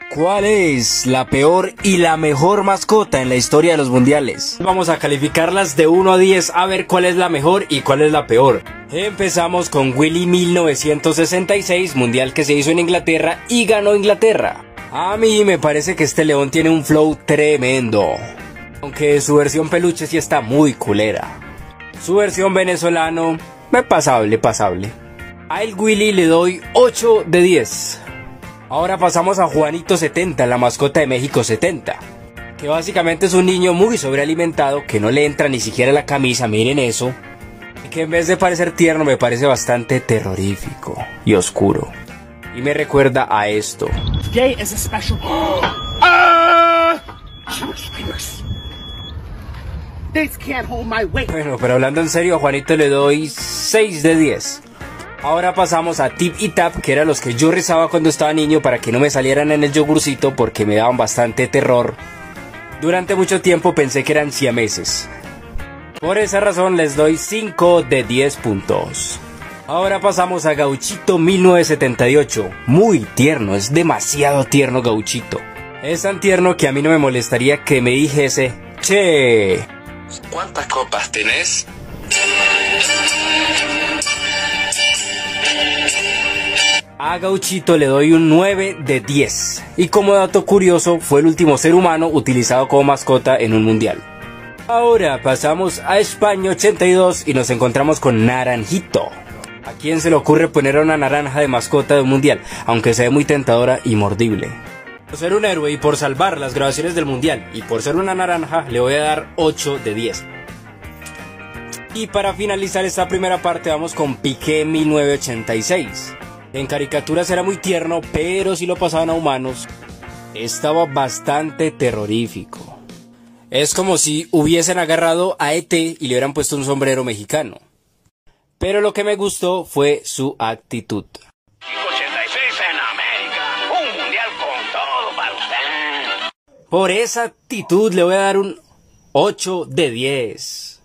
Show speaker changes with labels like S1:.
S1: ¿Cuál es la peor y la mejor mascota en la historia de los mundiales? Vamos a calificarlas de 1 a 10 a ver cuál es la mejor y cuál es la peor. Empezamos con Willy 1966, mundial que se hizo en Inglaterra y ganó Inglaterra. A mí me parece que este león tiene un flow tremendo, aunque su versión peluche sí está muy culera. Su versión venezolano, pasable. A el Willy le doy 8 de 10. Ahora pasamos a Juanito 70, la mascota de México 70, que básicamente es un niño muy sobrealimentado, que no le entra ni siquiera la camisa, miren eso, y que en vez de parecer tierno me parece bastante terrorífico y oscuro, y me recuerda a esto.
S2: Today is a special... This can't hold my weight.
S1: Bueno, pero hablando en serio, a Juanito le doy 6 de 10. Ahora pasamos a Tip y Tap, que eran los que yo rezaba cuando estaba niño para que no me salieran en el yogurcito porque me daban bastante terror. Durante mucho tiempo pensé que eran siameses. Por esa razón les doy 5 de 10 puntos. Ahora pasamos a Gauchito 1978. Muy tierno, es demasiado tierno Gauchito. Es tan tierno que a mí no me molestaría que me dijese: che,
S3: ¿cuántas copas tenés?
S1: A Gauchito le doy un 9 de 10. Y como dato curioso, fue el último ser humano utilizado como mascota en un mundial. Ahora pasamos a España 82 y nos encontramos con Naranjito. ¿A quién se le ocurre poner a una naranja de mascota de un mundial? Aunque se ve muy tentadora y mordible. Por ser un héroe y por salvar las grabaciones del mundial y por ser una naranja, le voy a dar 8 de 10. Y para finalizar esta primera parte vamos con Piqué 1986. En caricaturas era muy tierno, pero si lo pasaban a humanos, estaba bastante terrorífico. Es como si hubiesen agarrado a ET y le hubieran puesto un sombrero mexicano. Pero lo que me gustó fue su actitud.
S3: 86 en América, un mundial con todo para usted.
S1: Por esa actitud le voy a dar un 8 de 10.